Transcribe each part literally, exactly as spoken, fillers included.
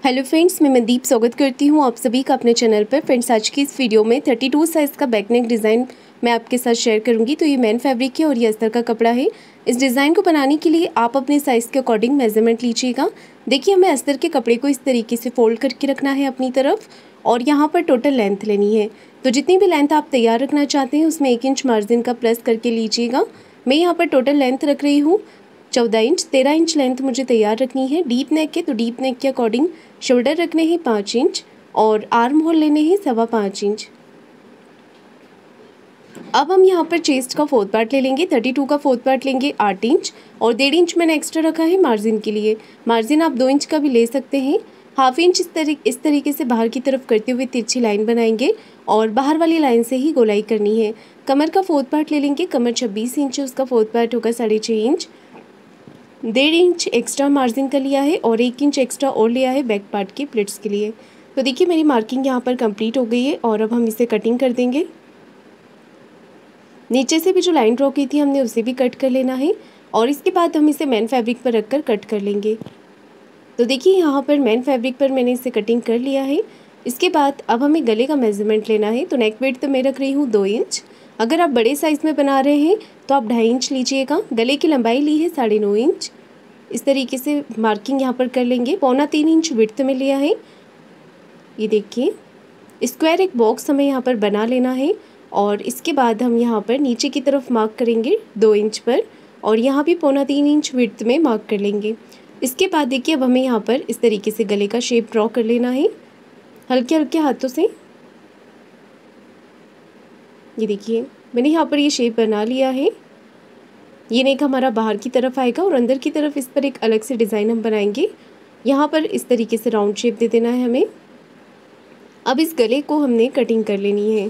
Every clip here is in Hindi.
हेलो फ्रेंड्स, मैं मनदीप स्वागत करती हूँ आप सभी का अपने चैनल पर। फ्रेंड्स, आज की इस वीडियो में बत्तीस साइज़ का बैक नेक डिज़ाइन मैं आपके साथ शेयर करूँगी। तो ये मैन फैब्रिक है और ये अस्तर का कपड़ा है। इस डिज़ाइन को बनाने के लिए आप अपने साइज़ के अकॉर्डिंग मेजरमेंट लीजिएगा। देखिए, हमें अस्तर के कपड़े को इस तरीके से फोल्ड करके रखना है अपनी तरफ और यहाँ पर टोटल लेंथ लेनी है। तो जितनी भी लेंथ आप तैयार रखना चाहते हैं उसमें एक इंच मार्जिन का प्लस करके लीजिएगा। मैं यहाँ पर टोटल लेंथ रख रही हूँ चौदह इंच। तेरह इंच लेंथ मुझे तैयार रखनी है। डीप नेक है तो डीप नेक के अकॉर्डिंग शोल्डर रखने हैं पाँच इंच और आर्म होल लेने हैं सवा पाँच इंच। अब हम यहाँ पर चेस्ट का फोर्थ पार्ट ले लेंगे। थर्टी टू का फोर्थ पार्ट लेंगे आठ इंच और डेढ़ इंच मैंने एक्स्ट्रा रखा है मार्जिन के लिए। मार्जिन आप दो इंच का भी ले सकते हैं। हाफ इंच इस तरीके इस तरीके से बाहर की तरफ करते हुए तिरछी लाइन बनाएंगे और बाहर वाली लाइन से ही गोलाई करनी है। कमर का फोर्थ पार्ट ले लेंगे। कमर छब्बीस इंच है, उसका फोर्थ पार्ट होगा साढ़े छः इंच। डेढ़ इंच एक्स्ट्रा मार्जिन का लिया है और एक इंच एक्स्ट्रा और लिया है बैक पार्ट की प्लिट्स के लिए। तो देखिए, मेरी मार्किंग यहाँ पर कंप्लीट हो गई है और अब हम इसे कटिंग कर देंगे। नीचे से भी जो लाइन ड्रॉ की थी हमने उसे भी कट कर लेना है और इसके बाद हम इसे मैन फैब्रिक पर रखकर कट कर लेंगे। तो देखिए, यहाँ पर मैन फैब्रिक पर मैंने इसे कटिंग कर लिया है। इसके बाद अब हमें गले का मेजरमेंट लेना है। तो नेक वेट तो मैं रख रही हूँ दो इंच। अगर आप बड़े साइज़ में बना रहे हैं तो आप ढाई इंच लीजिएगा। गले की लंबाई ली है साढ़े नौ इंच। इस तरीके से मार्किंग यहाँ पर कर लेंगे। पौना तीन इंच विड्थ में लिया है। ये देखिए, स्क्वायर एक बॉक्स हमें यहाँ पर बना लेना है और इसके बाद हम यहाँ पर नीचे की तरफ मार्क करेंगे दो इंच पर और यहाँ भी पौना तीन इंच विड्थ में मार्क कर लेंगे। इसके बाद देखिए, अब हमें यहाँ पर इस तरीके से गले का शेप ड्रॉ कर लेना है हल्के हल्के हाथों से। ये देखिए, मैंने यहाँ पर ये शेप बना लिया है। ये नेक हमारा बाहर की तरफ आएगा और अंदर की तरफ इस पर एक अलग से डिज़ाइन हम बनाएंगे। यहाँ पर इस तरीके से राउंड शेप दे देना है हमें। अब इस गले को हमने कटिंग कर लेनी है।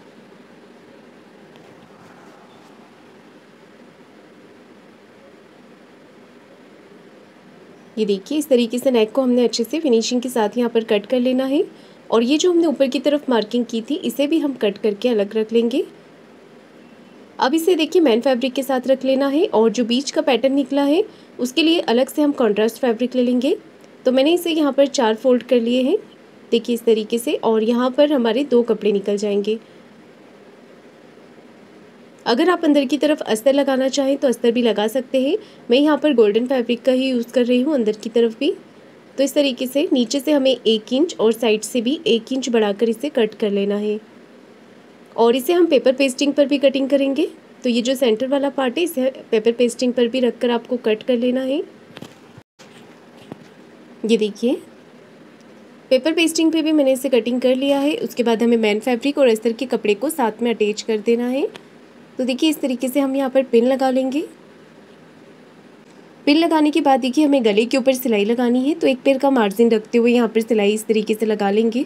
ये देखिए, इस तरीके से नेक को हमने अच्छे से फिनिशिंग के साथ यहाँ पर कट कर लेना है और ये जो हमने ऊपर की तरफ मार्किंग की थी इसे भी हम कट करके अलग रख लेंगे। अब इसे देखिए मैन फैब्रिक के साथ रख लेना है और जो बीच का पैटर्न निकला है उसके लिए अलग से हम कॉन्ट्रास्ट फैब्रिक ले लेंगे। तो मैंने इसे यहाँ पर चार फोल्ड कर लिए हैं, देखिए इस तरीके से, और यहाँ पर हमारे दो कपड़े निकल जाएंगे। अगर आप अंदर की तरफ अस्तर लगाना चाहें तो अस्तर भी लगा सकते हैं। मैं यहाँ पर गोल्डन फैब्रिक का ही यूज़ कर रही हूँ अंदर की तरफ भी। तो इस तरीके से नीचे से हमें एक इंच और साइड से भी एक इंच बढ़ाकर इसे कट कर लेना है और इसे हम पेपर पेस्टिंग पर भी कटिंग करेंगे। तो ये जो सेंटर वाला पार्ट है इसे पेपर पेस्टिंग पर भी रखकर आपको कट कर लेना है। ये देखिए, पेपर पेस्टिंग पे भी मैंने इसे कटिंग कर लिया है। उसके बाद हमें मैन फैब्रिक और अस्तर के कपड़े को साथ में अटैच कर देना है। तो देखिए, इस तरीके से हम यहाँ पर पिन लगा लेंगे। पिन लगाने के बाद देखिए, हमें गले के ऊपर सिलाई लगानी है। तो एक पैर का मार्जिन रखते हुए यहाँ पर सिलाई इस तरीके से लगा लेंगे।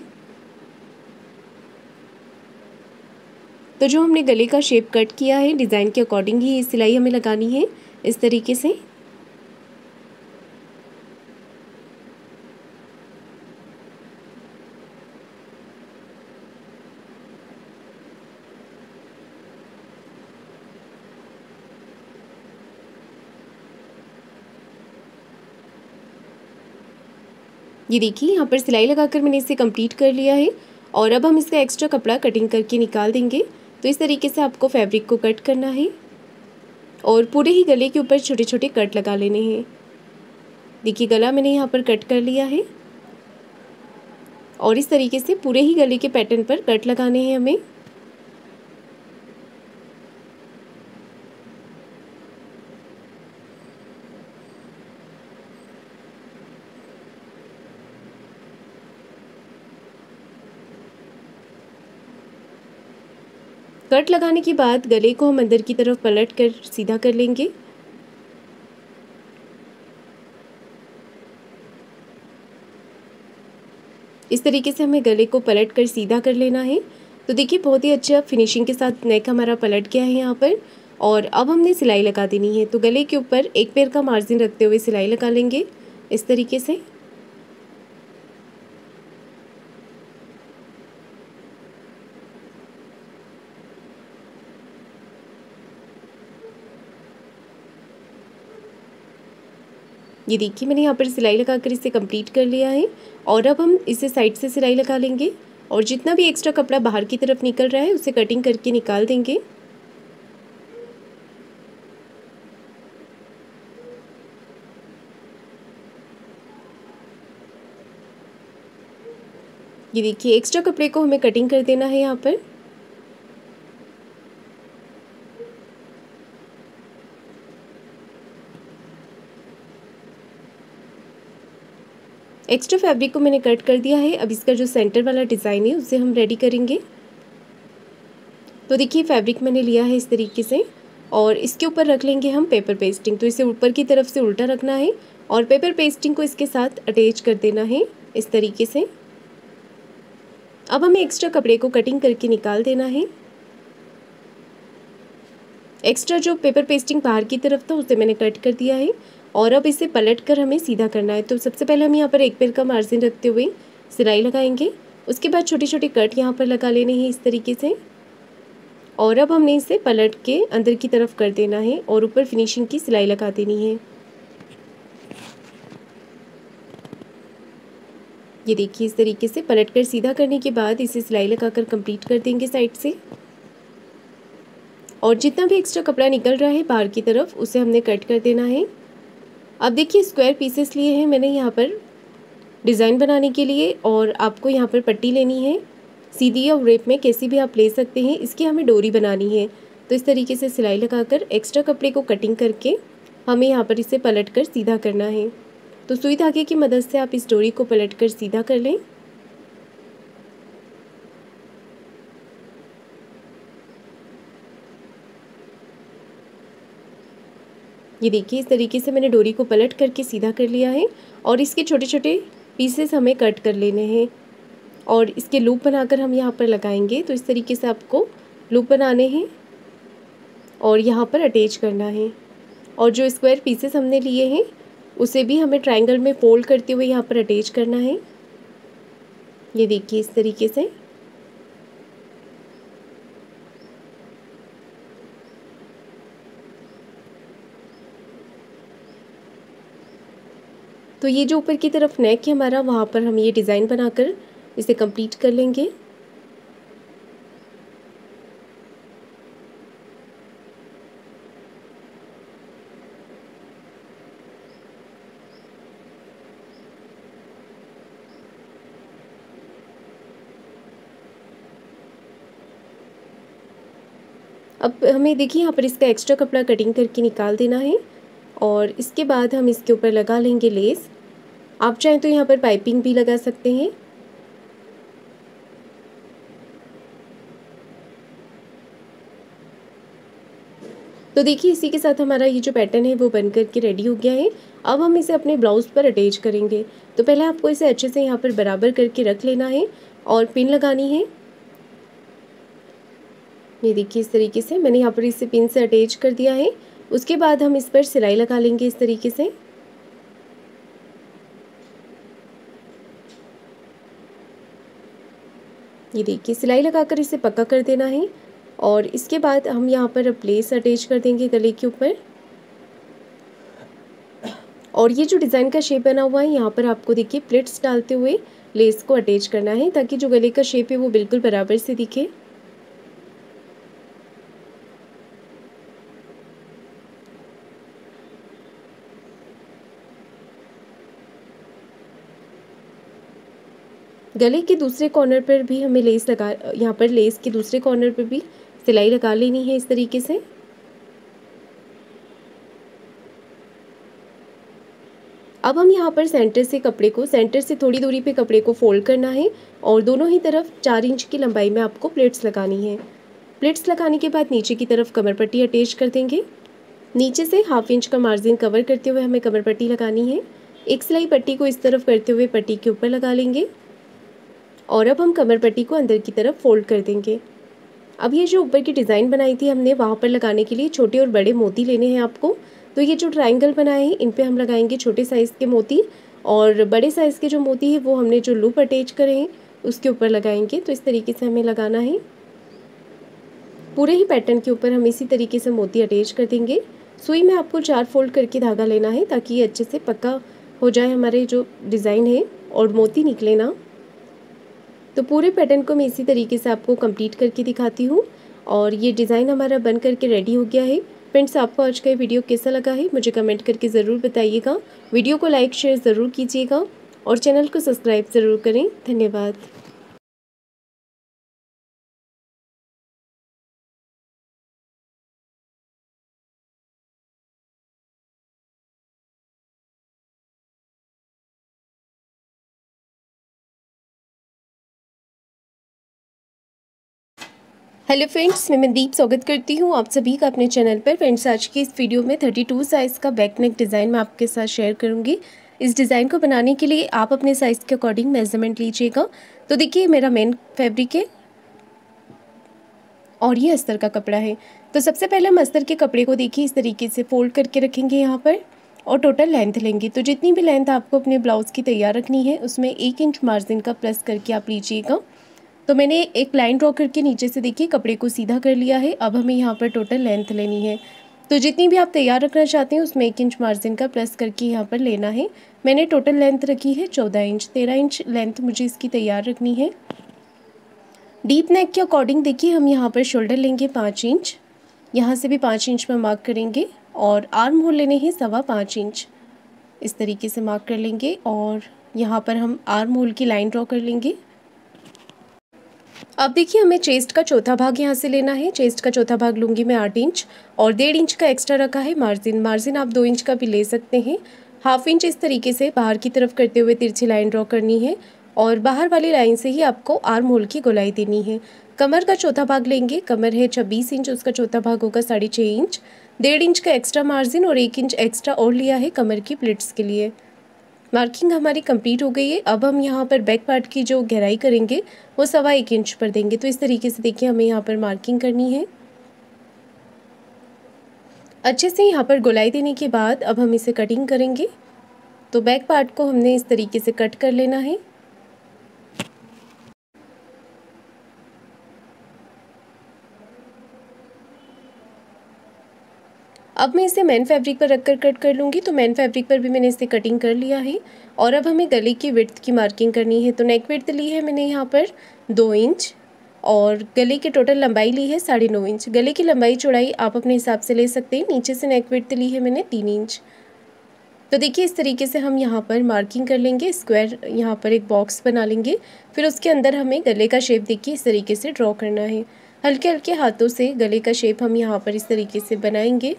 तो जो हमने गले का शेप कट किया है डिज़ाइन के अकॉर्डिंग ही ये सिलाई हमें लगानी है इस तरीके से। ये देखिए, यहाँ पर सिलाई लगाकर मैंने इसे कंप्लीट कर लिया है और अब हम इसका एक्स्ट्रा कपड़ा कटिंग करके निकाल देंगे। तो इस तरीके से आपको फैब्रिक को कट करना है और पूरे ही गले के ऊपर छोटे छोटे कट लगा लेने हैं। देखिए, गला मैंने यहाँ पर कट कर लिया है और इस तरीके से पूरे ही गले के पैटर्न पर कट लगाने हैं हमें। कट लगाने के बाद गले को हम अंदर की तरफ पलट कर सीधा कर लेंगे। इस तरीके से हमें गले को पलट कर सीधा कर लेना है। तो देखिए, बहुत ही अच्छा फिनिशिंग के साथ नेक हमारा पलट गया है यहाँ पर और अब हमने सिलाई लगा देनी है। तो गले के ऊपर एक पैर का मार्जिन रखते हुए सिलाई लगा लेंगे इस तरीके से। ये देखिए मैंने यहाँ पर सिलाई लगाकर इसे कंप्लीट कर लिया है और अब हम इसे साइड से सिलाई लगा लेंगे और जितना भी एक्स्ट्रा कपड़ा बाहर की तरफ निकल रहा है उसे कटिंग करके निकाल देंगे। ये देखिए एक्स्ट्रा कपड़े को हमें कटिंग कर देना है यहाँ पर। एक्स्ट्रा फैब्रिक को मैंने कट कर दिया है। अब इसका जो सेंटर वाला डिज़ाइन है उसे हम रेडी करेंगे। तो देखिए फैब्रिक मैंने लिया है इस तरीके से और इसके ऊपर रख लेंगे हम पेपर पेस्टिंग। तो इसे ऊपर की तरफ से उल्टा रखना है और पेपर पेस्टिंग को इसके साथ अटैच कर देना है इस तरीके से। अब हमें एक्स्ट्रा कपड़े को कटिंग करके निकाल देना है। एक्स्ट्रा जो पेपर पेस्टिंग बाहर की तरफ था उसे मैंने कट कर दिया है और अब इसे पलट कर हमें सीधा करना है। तो सबसे पहले हम यहाँ पर एक पैर का मार्जिन रखते हुए सिलाई लगाएंगे। उसके बाद छोटे छोटे कट यहाँ पर लगा लेने हैं इस तरीके से और अब हमने इसे पलट के अंदर की तरफ कर देना है और ऊपर फिनिशिंग की सिलाई लगा देनी है। ये देखिए इस तरीके से पलट कर सीधा करने के बाद इसे सिलाई लगाकर कंप्लीट कर देंगे साइड से और जितना भी एक्स्ट्रा कपड़ा निकल रहा है बाहर की तरफ उसे हमने कट कर देना है। अब देखिए स्क्वायर पीसेस लिए हैं मैंने यहाँ पर डिज़ाइन बनाने के लिए और आपको यहाँ पर पट्टी लेनी है सीधी या रेप में कैसी भी आप ले सकते हैं। इसकी हमें डोरी बनानी है। तो इस तरीके से सिलाई लगाकर एक्स्ट्रा कपड़े को कटिंग करके हमें यहाँ पर इसे पलट कर सीधा करना है। तो सुई धागे की मदद से आप इस डोरी को पलट कर सीधा कर लें। ये देखिए इस तरीके से मैंने डोरी को पलट करके सीधा कर लिया है और इसके छोटे छोटे पीसेस हमें कट कर लेने हैं और इसके लूप बनाकर हम यहाँ पर लगाएंगे। तो इस तरीके से आपको लूप बनाने हैं और यहाँ पर अटैच करना है और जो स्क्वायर पीसेस हमने लिए हैं उसे भी हमें ट्रायंगल में फोल्ड करते हुए यहाँ पर अटैच करना है। ये देखिए इस तरीके से। तो ये जो ऊपर की तरफ नेक है हमारा वहाँ पर हम ये डिज़ाइन बनाकर इसे कंप्लीट कर लेंगे। अब हमें देखिए यहाँ पर इसका एक्स्ट्रा कपड़ा कटिंग करके निकाल देना है और इसके बाद हम इसके ऊपर लगा लेंगे लेस। आप चाहें तो यहाँ पर पाइपिंग भी लगा सकते हैं। तो देखिए इसी के साथ हमारा ये जो पैटर्न है वो बन करके रेडी हो गया है। अब हम इसे अपने ब्लाउज़ पर अटैच करेंगे। तो पहले आपको इसे अच्छे से यहाँ पर बराबर करके रख लेना है और पिन लगानी है। ये देखिए इस तरीके से मैंने यहाँ पर इसे पिन से अटैच कर दिया है। उसके बाद हम इस पर सिलाई लगा लेंगे इस तरीके से। ये देखिए सिलाई लगाकर इसे पक्का कर देना है और इसके बाद हम यहाँ पर अब लेस अटैच कर देंगे गले के ऊपर। और ये जो डिज़ाइन का शेप बना हुआ है यहाँ पर आपको देखिए प्लेट्स डालते हुए लेस को अटैच करना है ताकि जो गले का शेप है वो बिल्कुल बराबर से दिखे। गले के दूसरे कॉर्नर पर भी हमें लेस लगा यहाँ पर लेस के दूसरे कॉर्नर पर भी सिलाई लगा लेनी है इस तरीके से। अब हम यहाँ पर सेंटर से कपड़े को सेंटर से थोड़ी दूरी पे कपड़े को फोल्ड करना है और दोनों ही तरफ चार इंच की लंबाई में आपको प्लेट्स लगानी है। प्लेट्स लगाने के बाद नीचे की तरफ कमर पट्टी अटैच कर देंगे। नीचे से हाफ इंच का मार्जिन कवर करते हुए हमें कमर पट्टी लगानी है। एक सिलाई पट्टी को इस तरफ करते हुए पट्टी के ऊपर लगा लेंगे और अब हम कमर पट्टी को अंदर की तरफ फोल्ड कर देंगे। अब ये जो ऊपर की डिज़ाइन बनाई थी हमने वहाँ पर लगाने के लिए छोटे और बड़े मोती लेने हैं आपको। तो ये जो ट्रायंगल बनाए हैं इन पे हम लगाएंगे छोटे साइज़ के मोती और बड़े साइज़ के जो मोती है वो हमने जो लूप अटैच करे हैं उसके ऊपर लगाएंगे। तो इस तरीके से हमें लगाना है। पूरे ही पैटर्न के ऊपर हम इसी तरीके से मोती अटैच कर देंगे। सुई में आपको चार फोल्ड करके धागा लेना है ताकि ये अच्छे से पक्का हो जाए हमारे जो डिज़ाइन है और मोती निकले ना। तो पूरे पैटर्न को मैं इसी तरीके से आपको कंप्लीट करके दिखाती हूँ और ये डिज़ाइन हमारा बन करके रेडी हो गया है। फ्रेंड्स, आपको आज का ये वीडियो कैसा लगा है मुझे कमेंट करके ज़रूर बताइएगा। वीडियो को लाइक शेयर ज़रूर कीजिएगा और चैनल को सब्सक्राइब ज़रूर करें। धन्यवाद। हेलो फ्रेंड्स, मैं मनदीप स्वागत करती हूँ आप सभी का अपने चैनल पर। फ्रेंड्स, आज की इस वीडियो में बत्तीस साइज़ का बैक नेक डिज़ाइन मैं आपके साथ शेयर करूँगी। इस डिज़ाइन को बनाने के लिए आप अपने साइज़ के अकॉर्डिंग मेजरमेंट लीजिएगा। तो देखिए, मेरा मेन फैब्रिक है और ये अस्तर का कपड़ा है। तो सबसे पहले हम अस्तर के कपड़े को देखिए इस तरीके से फोल्ड करके रखेंगे यहाँ पर और टोटल लेंथ लेंगे। तो जितनी भी लेंथ आपको अपने ब्लाउज़ की तैयार रखनी है उसमें एक इंच मार्जिन का प्लस करके आप लीजिएगा। तो मैंने एक लाइन ड्रॉ करके नीचे से देखिए कपड़े को सीधा कर लिया है। अब हमें यहाँ पर टोटल लेंथ लेनी है। तो जितनी भी आप तैयार रखना चाहते हैं उसमें एक इंच मार्जिन का प्लस करके यहाँ पर लेना है। मैंने टोटल लेंथ रखी है चौदह इंच, तेरह इंच लेंथ मुझे इसकी तैयार रखनी है। डीप नेक के अकॉर्डिंग देखिए हम यहाँ पर शोल्डर लेंगे पाँच इंच, यहाँ से भी पाँच इंच में मार्क करेंगे और आर्म होल लेने हैं सवा पाँच इंच। इस तरीके से मार्क कर लेंगे और यहाँ पर हम आर्म होल की लाइन ड्रॉ कर लेंगे। अब देखिए, हमें चेस्ट का चौथा भाग यहाँ से लेना है। चेस्ट का चौथा भाग लूँगी मैं आठ इंच और डेढ़ इंच का एक्स्ट्रा रखा है मार्जिन। मार्जिन आप दो इंच का भी ले सकते हैं। हाफ इंच इस तरीके से बाहर की तरफ करते हुए तिरछी लाइन ड्रॉ करनी है और बाहर वाली लाइन से ही आपको आर्म होल की गोलाई देनी है। कमर का चौथा भाग लेंगे। कमर है छब्बीस इंच, उसका चौथा भाग होगा साढ़े छः इंच। डेढ़ इंच का एक्स्ट्रा मार्जिन और एक इंच एक्स्ट्रा और लिया है कमर की प्लिट्स के लिए। मार्किंग हमारी कंप्लीट हो गई है। अब हम यहाँ पर बैक पार्ट की जो गहराई करेंगे वो सवा एक इंच पर देंगे। तो इस तरीके से देखिए हमें यहाँ पर मार्किंग करनी है। अच्छे से यहाँ पर गोलाई देने के बाद अब हम इसे कटिंग करेंगे। तो बैक पार्ट को हमने इस तरीके से कट कर लेना है। अब मैं इसे मैन फैब्रिक पर रखकर कट कर लूँगी। तो मैन फैब्रिक पर भी मैंने इसे कटिंग कर लिया है और अब हमें गले की विड्थ की मार्किंग करनी है। तो नेक विड्थ ली है मैंने यहाँ पर दो इंच और गले की टोटल लंबाई ली है साढ़े नौ इंच। गले की लंबाई चौड़ाई आप अपने हिसाब से ले सकते हैं। नीचे से नेक विड्थ ली है मैंने तीन इंच। तो देखिए इस तरीके से हम यहाँ पर मार्किंग कर लेंगे। स्क्वायर यहाँ पर एक बॉक्स बना लेंगे। फिर उसके अंदर हमें गले का शेप देखिए इस तरीके से ड्रॉ करना है। हल्के हल्के हाथों से गले का शेप हम यहाँ पर इस तरीके से बनाएंगे।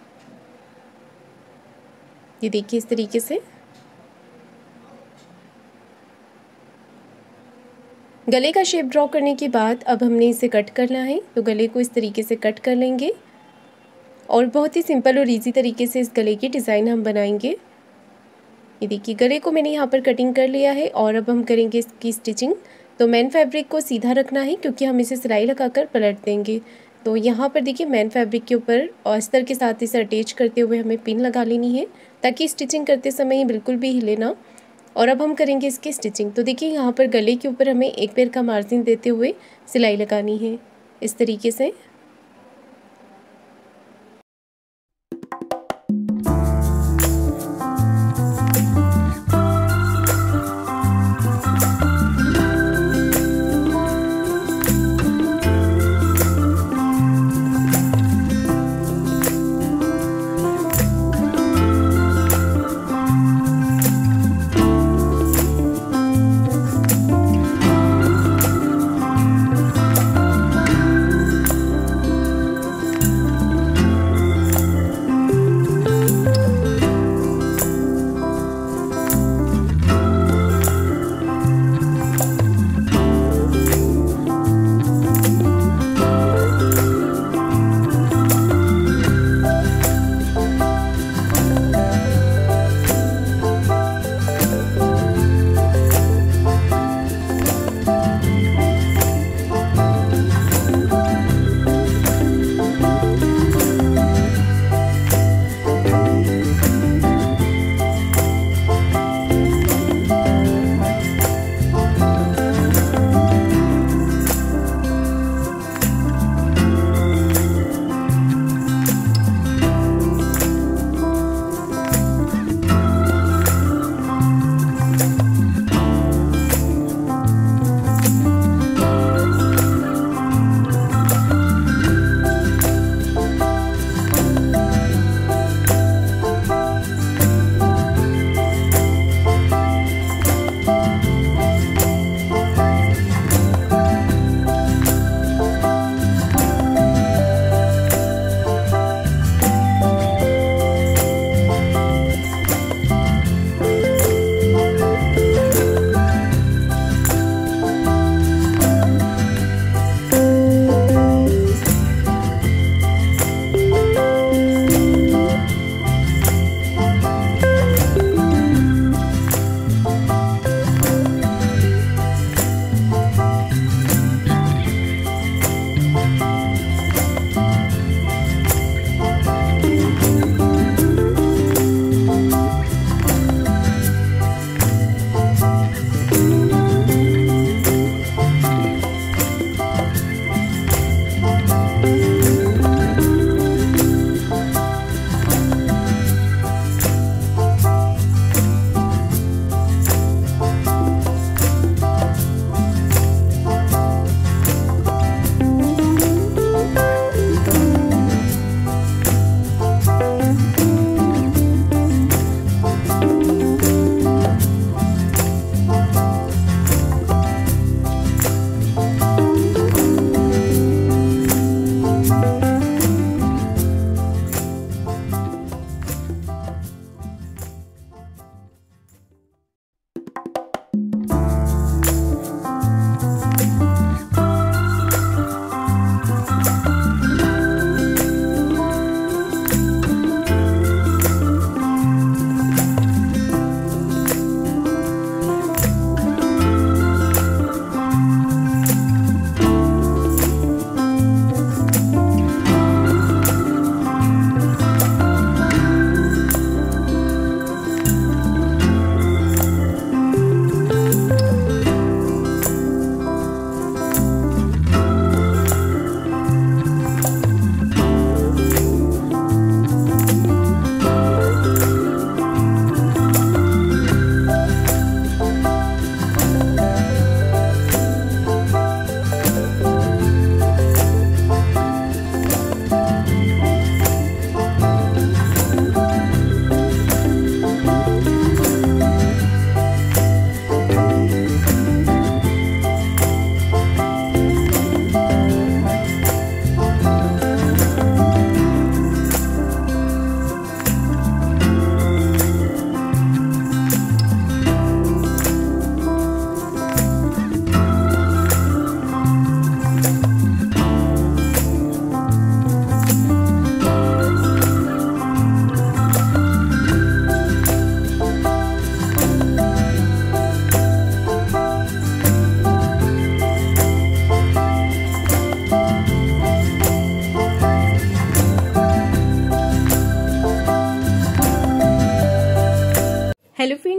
ये देखिए इस तरीके से गले का शेप ड्रॉ करने के बाद अब हमने इसे कट करना है। तो गले को इस तरीके से कट कर लेंगे और बहुत ही सिंपल और इजी तरीके से इस गले की डिज़ाइन हम बनाएंगे। ये देखिए गले को मैंने यहाँ पर कटिंग कर लिया है और अब हम करेंगे इसकी स्टिचिंग। तो मैन फैब्रिक को सीधा रखना है क्योंकि हम इसे सिलाई लगाकर पलट देंगे। तो यहाँ पर देखिए मैन फैब्रिक के ऊपर अस्तर के साथ इसे अटैच करते हुए हमें पिन लगा लेनी है ताकि स्टिचिंग करते समय ये बिल्कुल भी हिले ना। और अब हम करेंगे इसकी स्टिचिंग। तो देखिए यहाँ पर गले के ऊपर हमें एक पैर का मार्जिन देते हुए सिलाई लगानी है इस तरीके से।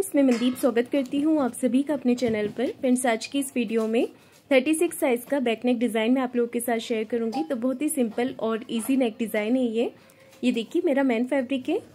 फ्रेंड्स, मैं मनदीप स्वागत करती हूँ आप सभी का अपने चैनल पर। फ्रेंड्स, आज की इस वीडियो में छत्तीस साइज का बैक नेक डिज़ाइन मैं आप लोगों के साथ शेयर करूंगी। तो बहुत ही सिंपल और इजी नेक डिज़ाइन है ये। ये देखिए मेरा मैन फैब्रिक है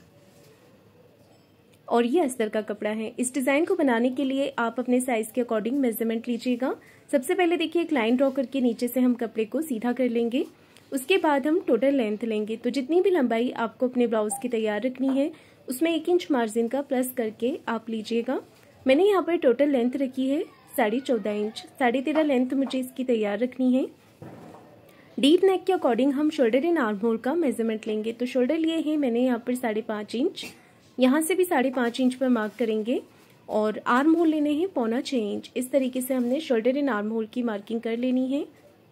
और ये अस्तर का कपड़ा है। इस डिज़ाइन को बनाने के लिए आप अपने साइज के अकॉर्डिंग मेजरमेंट लीजिएगा। सबसे पहले देखिए एक लाइन ड्रॉ करके नीचे से हम कपड़े को सीधा कर लेंगे। उसके बाद हम टोटल लेंथ लेंगे। तो जितनी भी लंबाई आपको अपने ब्लाउज की तैयार रखनी है उसमें एक इंच मार्जिन का प्लस करके आप लीजिएगा। मैंने यहाँ पर टोटल लेंथ रखी है साढ़े चौदह इंच। साढ़े तेरह लेंथ मुझे इसकी तैयार रखनी है। डीप नेक के अकॉर्डिंग हम शोल्डर इन आर्म होल का मेजरमेंट लेंगे। तो शोल्डर लिए है मैंने यहाँ पर साढ़े पाँच इंच, यहाँ से भी साढ़े पाँच इंच पर मार्क करेंगे और आर्म होल लेने हैं पौना छः इंच। इस तरीके से हमने शोल्डर इन आर्म होल की मार्किंग कर लेनी है।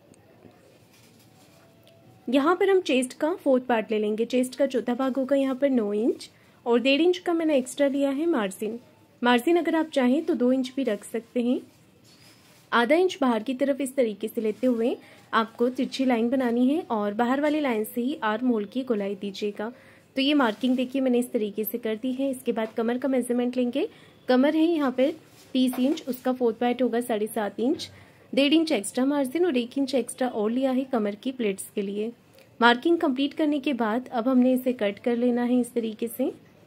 यहाँ पर हम चेस्ट का फोर्थ पार्ट ले लेंगे। चेस्ट का चौथा भाग होगा यहाँ पर नौ इंच और डेढ़ इंच का मैंने एक्स्ट्रा लिया है मार्जिन। मार्जिन अगर आप चाहें तो दो इंच भी रख सकते हैं। आधा इंच बाहर की तरफ इस तरीके से लेते हुए आपको तिरछी लाइन बनानी है और बाहर वाली लाइन से ही आर्म होल की गोलाई दीजिएगा। तो ये मार्किंग देखिए मैंने इस तरीके से कर दी है। इसके बाद कमर का मेजरमेंट लेंगे। कमर है यहाँ पर तीस इंच, उसका फोर्थ पार्ट होगा साढ़े सात इंच। डेढ़ इंच एक्स्ट्रा मार्जिन और एक इंच एक्स्ट्रा और लिया है कमर की प्लेट्स के लिए। मार्किंग कंप्लीट करने के बाद अब हमने इसे कट कर लेना है इस तरीके से।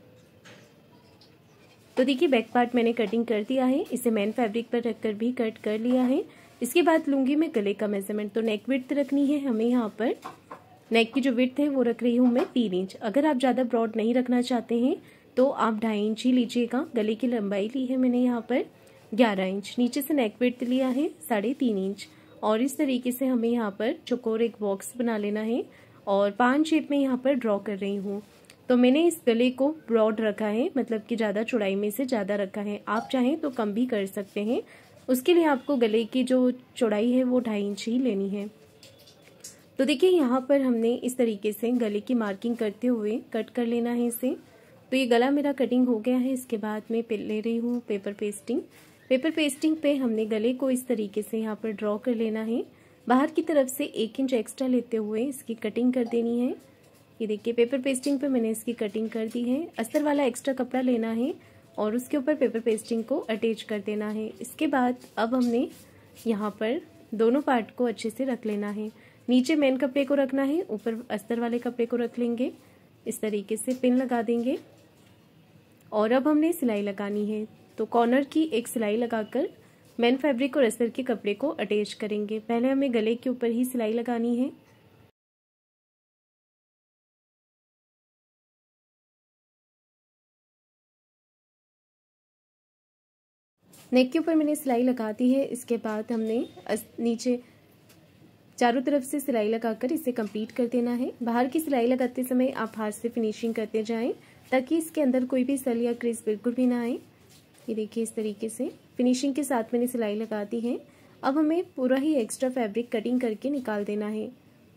तो देखिए बैक पार्ट मैंने कटिंग कर दिया है। इसे मैन फैब्रिक पर रखकर भी कट कर लिया है। इसके बाद लूंगी मैं गले का मेजरमेंट। तो नेक विड्थ रखनी है हमें। यहाँ पर नेक की जो विड्थ है वो रख रही हूँ मैं तीन इंच। अगर आप ज़्यादा ब्रॉड नहीं रखना चाहते हैं तो आप ढाई इंच ही लीजिएगा। गले की लंबाई ली है मैंने यहाँ पर ग्यारह इंच। नीचे से नेक विड्थ लिया है साढ़े तीन इंच और इस तरीके से हमें यहाँ पर चौकोर एक बॉक्स बना लेना है और पाँच शेप में यहाँ पर ड्रॉ कर रही हूँ। तो मैंने इस गले को ब्रॉड रखा है, मतलब कि ज़्यादा चौड़ाई में से ज़्यादा रखा है। आप चाहें तो कम भी कर सकते हैं। उसके लिए आपको गले की जो चौड़ाई है वो ढाई इंच ही लेनी है। तो देखिए यहाँ पर हमने इस तरीके से गले की मार्किंग करते हुए कट कर लेना है इसे। तो ये गला मेरा कटिंग हो गया है। इसके बाद मैं ले रही हूँ पेपर पेस्टिंग। पेपर पेस्टिंग पे हमने गले को इस तरीके से यहाँ पर ड्रॉ कर लेना है। बाहर की तरफ से एक इंच एक्स्ट्रा लेते हुए इसकी कटिंग कर देनी है। ये देखिए पेपर पेस्टिंग पे मैंने इसकी कटिंग कर दी है। अस्तर वाला एक्स्ट्रा कपड़ा लेना है और उसके ऊपर पेपर पेस्टिंग को अटैच कर देना है। इसके बाद अब हमने यहाँ पर दोनों पार्ट को अच्छे से रख लेना है। नीचे मेन कपड़े को रखना है, ऊपर अस्तर वाले कपड़े को रख लेंगे। इस तरीके से पिन लगा देंगे और अब हमने सिलाई लगानी है। तो कॉर्नर की एक सिलाई लगाकर मैन फैब्रिक और अस्तर के कपड़े को अटैच करेंगे। पहले हमें गले के ऊपर ही सिलाई लगानी है। नेक के ऊपर मैंने सिलाई लगा दी है। इसके बाद हमने नीचे चारों तरफ से सिलाई लगाकर इसे कंप्लीट कर देना है। बाहर की सिलाई लगाते समय आप हाथ से फिनिशिंग करते जाएं ताकि इसके अंदर कोई भी सल या क्रीज बिल्कुल भी ना आए। ये देखिए इस तरीके से फिनिशिंग के साथ मैंने सिलाई लगा दी है। अब हमें पूरा ही एक्स्ट्रा फैब्रिक कटिंग करके निकाल देना है।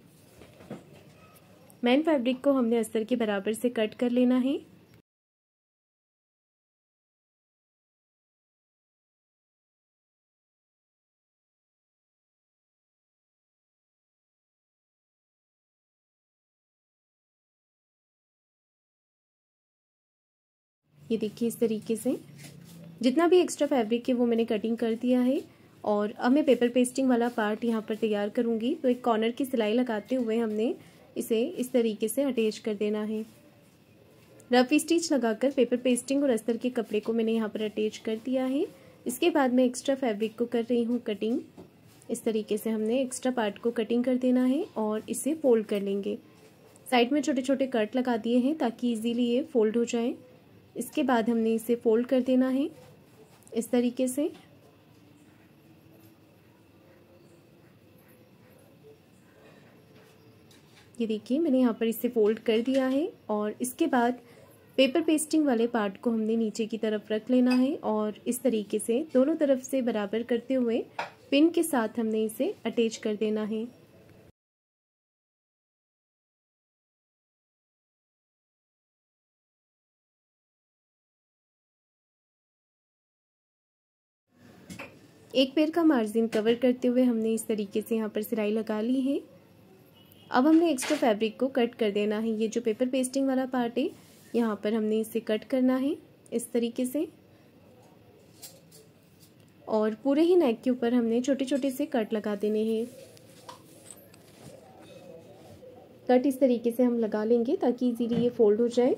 मैन फैब्रिक को हमने अस्तर के बराबर से कट कर लेना है। ये देखिए इस तरीके से जितना भी एक्स्ट्रा फैब्रिक है वो मैंने कटिंग कर दिया है और अब मैं पेपर पेस्टिंग वाला पार्ट यहाँ पर तैयार करूँगी। तो एक कॉर्नर की सिलाई लगाते हुए हमने इसे इस तरीके से अटैच कर देना है। रफ स्टिच लगाकर पेपर पेस्टिंग और अस्तर के कपड़े को मैंने यहाँ पर अटैच कर दिया है। इसके बाद मैं एक्स्ट्रा फैब्रिक को कर रही हूँ कटिंग। इस तरीके से हमने एक्स्ट्रा पार्ट को कटिंग कर देना है और इसे फोल्ड कर लेंगे। साइड में छोटे छोटे कट लगा दिए हैं ताकि इजीली ये फोल्ड हो जाए। इसके बाद हमने इसे फोल्ड कर देना है इस तरीके से। ये देखिए मैंने यहाँ पर इसे फोल्ड कर दिया है और इसके बाद पेपर पेस्टिंग वाले पार्ट को हमने नीचे की तरफ रख लेना है और इस तरीके से दोनों तरफ से बराबर करते हुए पिन के साथ हमने इसे अटैच कर देना है। एक पैर का मार्जिन कवर करते हुए हमने इस तरीके से यहाँ पर सिलाई लगा ली है। अब हमने एक्स्ट्रा फैब्रिक को कट कर देना है। ये जो पेपर पेस्टिंग वाला पार्ट है यहाँ पर हमने इसे कट करना है इस तरीके से। और पूरे ही नेक के ऊपर हमने छोटे छोटे से कट लगा देने हैं। कट इस तरीके से हम लगा लेंगे ताकि इजीली ये फोल्ड हो जाए।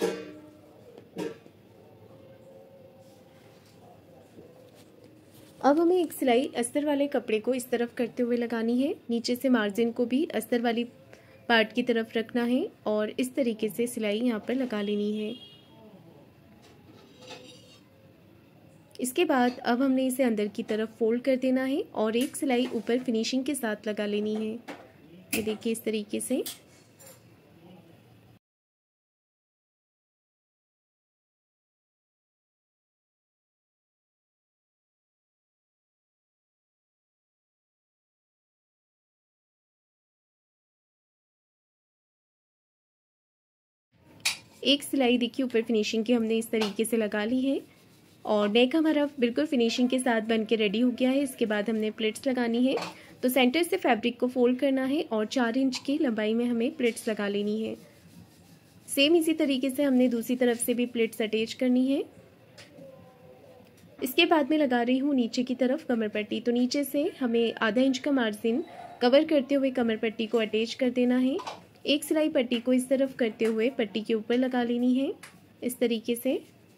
अब हमें एक सिलाई अस्तर वाले कपड़े को इस तरफ करते हुए लगानी है। नीचे से मार्जिन को भी अस्तर वाली पार्ट की तरफ रखना है और इस तरीके से सिलाई यहाँ पर लगा लेनी है। इसके बाद अब हमने इसे अंदर की तरफ फोल्ड कर देना है और एक सिलाई ऊपर फिनिशिंग के साथ लगा लेनी है। ये देखिए इस तरीके से। एक सिलाई देखिए ऊपर फिनिशिंग की हमने इस तरीके से लगा ली है और नेक हमारा बिल्कुल फिनिशिंग के साथ बन के रेडी हो गया है। इसके बाद हमने प्लेट्स लगानी है। तो सेंटर से फैब्रिक को फोल्ड करना है और चार इंच की लंबाई में हमें प्लेट्स लगा लेनी है। सेम इसी तरीके से हमने दूसरी तरफ से भी प्लेट्स अटैच करनी है। इसके बाद मैं लगा रही हूँ नीचे की तरफ कमर पट्टी। तो नीचे से हमें आधा इंच का मार्जिन कवर करते हुए कमर पट्टी को अटैच कर देना है। एक सिलाई पट्टी को इस तरफ करते हुए पट्टी के ऊपर लगा लेनी है इस तरीके से।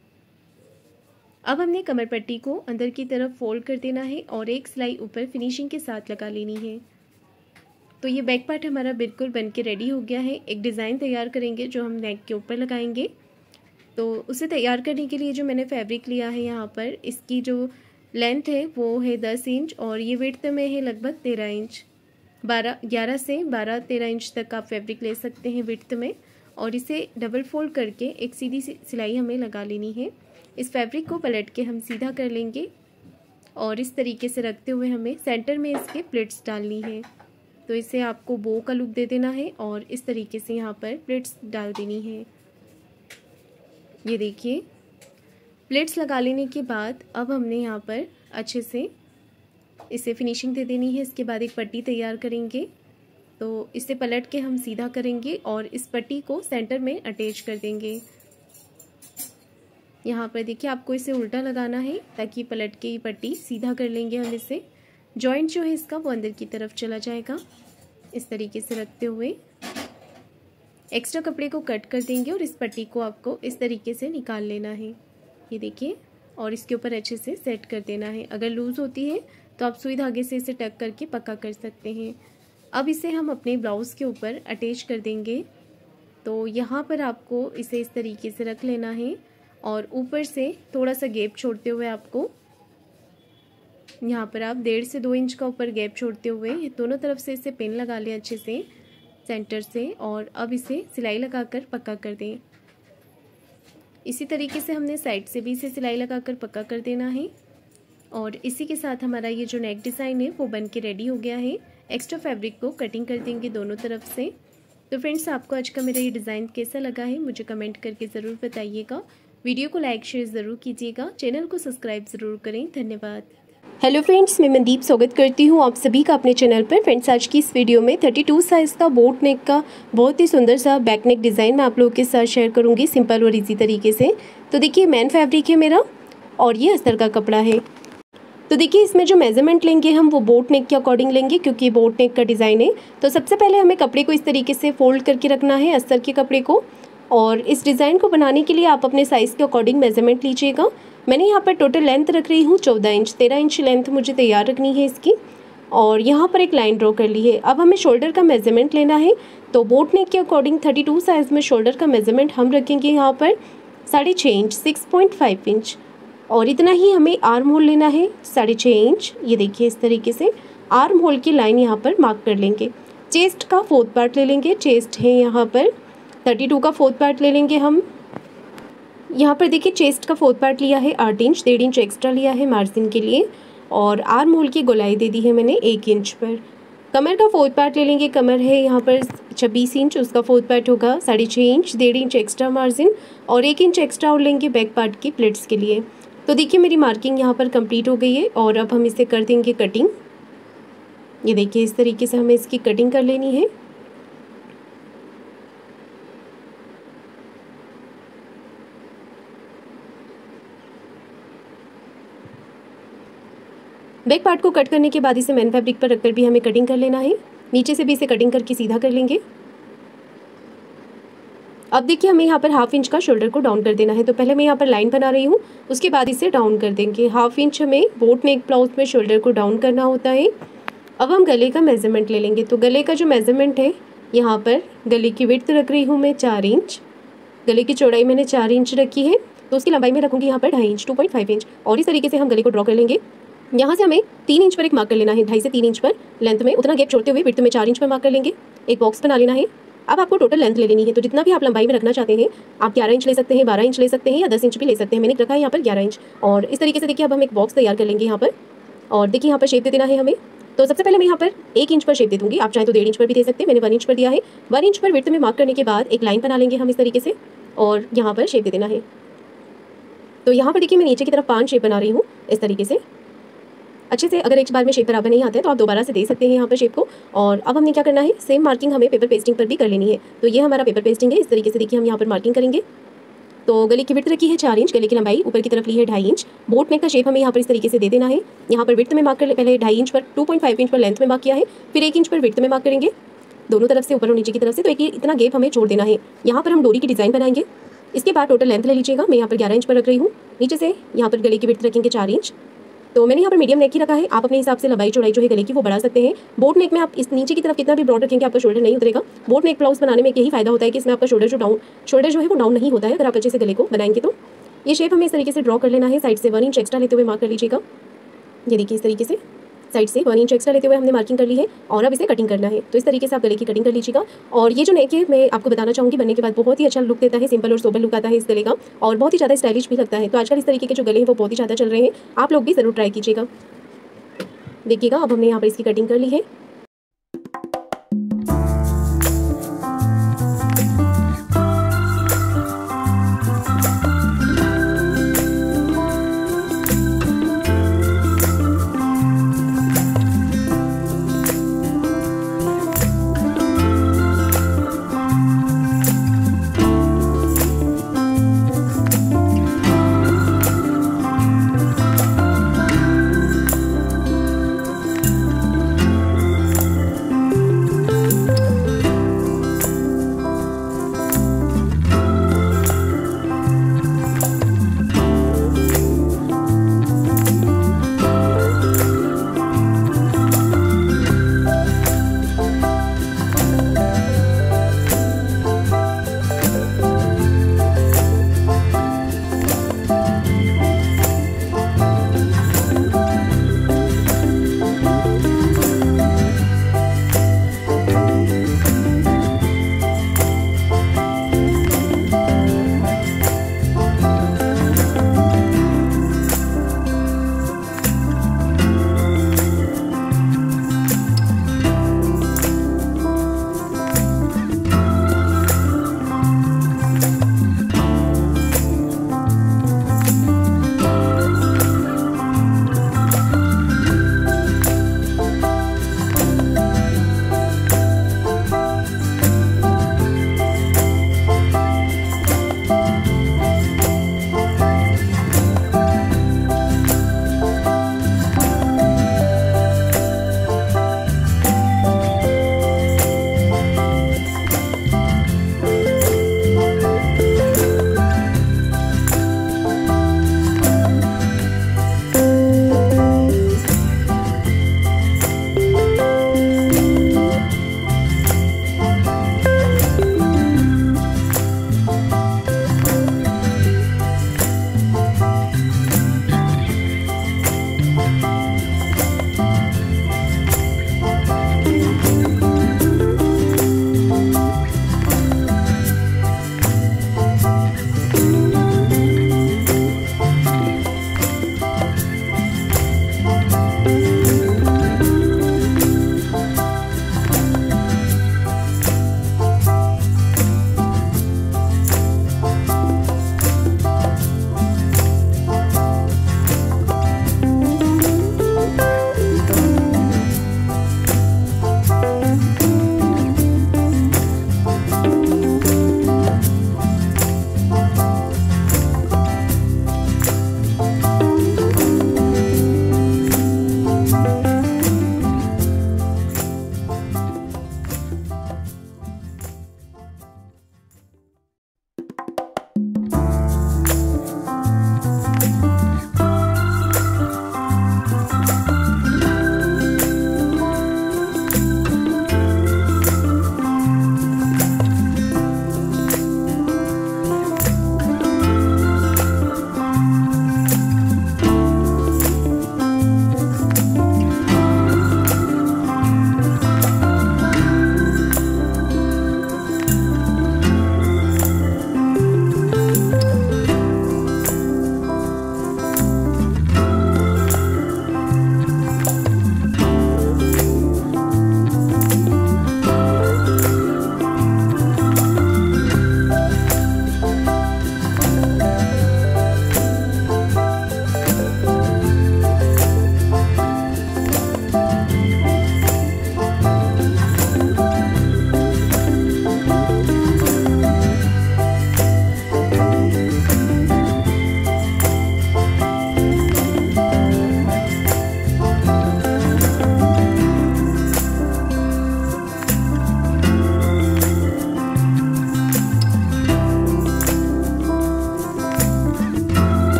अब हमने कमर पट्टी को अंदर की तरफ फोल्ड कर देना है और एक सिलाई ऊपर फिनिशिंग के साथ लगा लेनी है। तो ये बैक पार्ट हमारा बिल्कुल बन के रेडी हो गया है। एक डिज़ाइन तैयार करेंगे जो हम नेक के ऊपर लगाएंगे। तो उसे तैयार करने के लिए जो मैंने फैब्रिक लिया है यहाँ पर, इसकी जो लेंथ है वो है दस इंच और ये विड्थ में है लगभग तेरह इंच। बारह ग्यारह से बारह तेरह इंच तक आप फैब्रिक ले सकते हैं विड्थ में। और इसे डबल फोल्ड करके एक सीधी सी सिलाई हमें लगा लेनी है। इस फैब्रिक को पलट के हम सीधा कर लेंगे और इस तरीके से रखते हुए हमें सेंटर में इसके प्लेट्स डालनी है। तो इसे आपको बो का लुक दे देना है और इस तरीके से यहाँ पर प्लेट्स डाल देनी है। ये देखिए प्लेट्स लगा लेने के बाद अब हमने यहाँ पर अच्छे से इसे फिनिशिंग दे देनी है। इसके बाद एक पट्टी तैयार करेंगे। तो इसे पलट के हम सीधा करेंगे और इस पट्टी को सेंटर में अटैच कर देंगे। यहाँ पर देखिए आपको इसे उल्टा लगाना है ताकि पलट के ये पट्टी सीधा कर लेंगे हम इसे। जॉइंट जो है इसका वो अंदर की तरफ चला जाएगा। इस तरीके से रखते हुए एक्स्ट्रा कपड़े को कट कर देंगे और इस पट्टी को आपको इस तरीके से निकाल लेना है। ये देखिए और इसके ऊपर अच्छे से सेट कर देना है। अगर लूज़ होती है तो आप सुई धागे से इसे टक करके पक्का कर सकते हैं। अब इसे हम अपने ब्लाउज़ के ऊपर अटैच कर देंगे। तो यहाँ पर आपको इसे इस तरीके से रख लेना है और ऊपर से थोड़ा सा गैप छोड़ते हुए आपको यहाँ पर आप डेढ़ से दो इंच का ऊपर गैप छोड़ते हुए दोनों तरफ से इसे पिन लगा लें अच्छे से सेंटर से और अब इसे सिलाई लगाकर पक्का कर दें। इसी तरीके से हमने साइड से भी इसे सिलाई लगाकर पक्का कर देना है। और इसी के साथ हमारा ये जो नेक डिज़ाइन है वो बन के रेडी हो गया है। एक्स्ट्रा फैब्रिक को कटिंग कर देंगे दोनों तरफ से। तो फ्रेंड्स आपको आज का मेरा ये डिज़ाइन कैसा लगा है मुझे कमेंट करके ज़रूर बताइएगा। वीडियो को लाइक शेयर ज़रूर कीजिएगा। चैनल को सब्सक्राइब ज़रूर करें। धन्यवाद। हेलो फ्रेंड्स, मैं मनदीप स्वागत करती हूँ आप सभी का अपने चैनल पर। फ्रेंड्स आज की इस वीडियो में बत्तीस साइज़ का बोट नेक का बहुत ही सुंदर सा बैक नेक डिज़ाइन मैं आप लोगों के साथ शेयर करूँगी सिंपल और इजी तरीके से। तो देखिए मैन फैब्रिक है मेरा और ये अस्तर का कपड़ा है। तो देखिए इसमें जो मेजरमेंट लेंगे हम वो बोट नेक के अकॉर्डिंग लेंगे क्योंकि बोट नेक का डिज़ाइन है। तो सबसे पहले हमें कपड़े को इस तरीके से फोल्ड करके रखना है अस्तर के कपड़े को। और इस डिज़ाइन को बनाने के लिए आप अपने साइज़ के अकॉर्डिंग मेजरमेंट लीजिएगा। मैंने यहाँ पर टोटल लेंथ रख रही हूँ चौदह इंच। तेरह इंच लेंथ मुझे तैयार रखनी है इसकी और यहाँ पर एक लाइन ड्रॉ कर ली है। अब हमें शोल्डर का मेजरमेंट लेना है। तो बोट नेक के अकॉर्डिंग बत्तीस साइज़ में शोल्डर का मेजरमेंट हम रखेंगे यहाँ पर साढ़े छः inch six point five inch और इतना ही हमें आर्म होल लेना है साढ़े छः इंच। ये देखिए इस तरीके से आर्म होल की लाइन यहाँ पर मार्क कर लेंगे। चेस्ट का फोर्थ पार्ट ले लेंगे। चेस्ट है यहाँ पर बत्तीस का फोर्थ पार्ट ले लेंगे हम। यहाँ पर देखिए चेस्ट का फोर्थ पार्ट लिया है आठ इंच, डेढ़ इंच एक्स्ट्रा लिया है मार्जिन के लिए और आर्म होल की गोलाई दे दी है मैंने एक इंच पर। कमर का फोर्थ पार्ट ले लेंगे। कमर है यहाँ पर छब्बीस इंच, उसका फोर्थ पार्ट होगा साढ़े छः इंच, डेढ़ इंच एक्स्ट्रा मार्जिन और एक इंच एक्स्ट्रा और लेंगे बैक पार्ट की प्लेट्स के लिए। तो देखिए मेरी मार्किंग यहाँ पर कंप्लीट हो गई है और अब हम इसे कर देंगे कटिंग। ये देखिए इस तरीके से हमें इसकी कटिंग कर लेनी है। बैक पार्ट को कट करने के बाद इसे मैन फैब्रिक पर रखकर भी हमें कटिंग कर लेना है। नीचे से भी इसे कटिंग करके सीधा कर लेंगे। अब देखिए हमें यहाँ पर हाफ इंच का शोल्डर को डाउन कर देना है। तो पहले मैं यहाँ पर लाइन बना रही हूँ, उसके बाद इसे डाउन कर देंगे। हाफ इंच हमें बोट नेक ब्लाउज में शोल्डर को डाउन करना होता है। अब हम गले का मेजरमेंट ले लेंगे। तो गले का जो मेजरमेंट है, यहाँ पर गले की विड्थ रख रही हूँ मैं चार इंच, गले की चौड़ाई मैंने चार इंच रखी है, तो उसकी लंबाई में रखूँगी यहाँ पर ढाई inch, two point five inch. और इस तरीके से हम गले को ड्रॉ कर लेंगे। यहाँ से हमें तीन इंच पर एक मार्क कर लेना है, ढाई से तीन इंच पर लेंथ में, उतना गैप छोड़ते हुए विड्थ में चार इंच पर मार्क कर लेंगे। एक बॉक्स बना लेना है। अब आपको टोटल लेंथ ले लेनी है। तो जितना भी आप लंबाई में रखना चाहते हैं, आप ग्यारह इंच ले सकते हैं, बारह इंच ले सकते हैं या दस इंच भी ले सकते हैं। मैंने रखा है यहाँ पर ग्यारह इंच। और इस तरीके से देखिए अब हम एक बॉक्स तैयार कर लेंगे यहाँ पर। और देखिए यहाँ पर शेप दे देना है हमें। तो सबसे पहले मैं यहाँ पर एक इंच पर शेप दे दूँगी, आप चाहें तो डेढ़ इंच पर भी दे सकते हैं। मैंने वन इंच पर दिया है। वन इंच पर विड्थ में मार्क करने के बाद एक लाइन बना लेंगे हम इस तरीके से, और यहाँ पर शेप दे देना है। तो यहाँ पर देखिए मैं नीचे की तरफ पाँच शेप बना रही हूँ इस तरीके से अच्छे से। अगर एक बार में शेप बराबर नहीं आता है तो आप दोबारा से दे सकते हैं यहाँ पर शेप को। और अब हमने क्या करना है, सेम मार्किंग हमें पेपर पेस्टिंग पर भी कर लेनी है। तो ये हमारा पेपर पेस्टिंग है। इस तरीके से देखिए हम यहाँ पर मार्किंग करेंगे। तो गले की विड्थ रखी है चार इंच, गले की लंबाई ऊपर की तरफ ली है ढाई इंच। बोट नेक का शेप हमें यहाँ पर इस तरीके से दे देना है। यहाँ पर विड्थ में मार्क कर, पहले ढाई इंच पर टू पॉइंट फाइव इंच पर लेंथ में मार्क किया है, फिर एक इंच पर विड्थ में मार्क करेंगे दोनों तरफ से, ऊपर और नीचे की तरफ से। तो एक इतना गैप हमें छोड़ देना है। यहाँ पर हम डोरी की डिज़ाइन बनाएंगे। इसके बाद टोटल लेंथ ले लीजिएगा। मैं यहाँ पर ग्यारह इंच पर रख रही हूँ। नीचे से यहाँ पर गले की विड्थ रखेंगे चार इंच। तो मैंने यहाँ पर मीडियम नेक ही रखा है। आप अपने हिसाब से लंबाई चौड़ाई जो है गले की वो बढ़ा सकते हैं। बोट नेक में आप इस नीचे की तरफ कितना भी ब्रॉड रखेंगे आपका शोल्डर नहीं उतरेगा। बोट नेक ब्लाउज बनाने में यही फायदा होता है कि इसमें आपका शोल्डर जो डाउन शोल्डर जो है वो डाउन नहीं होता है अगर आप अच्छे से गले को बनाएंगे। तो ये शेप हमें इस तरीके से ड्रॉ कर लेना है। साइड से वन इंच एक्स्ट्रा लेते हुए मार्क कर लीजिएगा। ये देखिए इस तरीके से साइड से वन इंच एक्स्ट्रा लेते हुए हमने मार्किंग कर ली है। और अब इसे कटिंग करना है। तो इस तरीके से आप गले की कटिंग कर लीजिएगा। और ये जो नेक है मैं आपको बताना चाहूँगी, बनने के बाद बहुत ही अच्छा लुक देता है, सिंपल और सोबर लुक आता है इस गले का, और बहुत ही ज़्यादा स्टाइलिश भी लगता है। तो आजकल इस तरीके के जो गले हैं वो बहुत ही ज़्यादा चल रहे हैं, आप लोग भी ज़रूर ट्राई कीजिएगा। देखिएगा अब हमने यहाँ पर इसकी कटिंग कर ली है।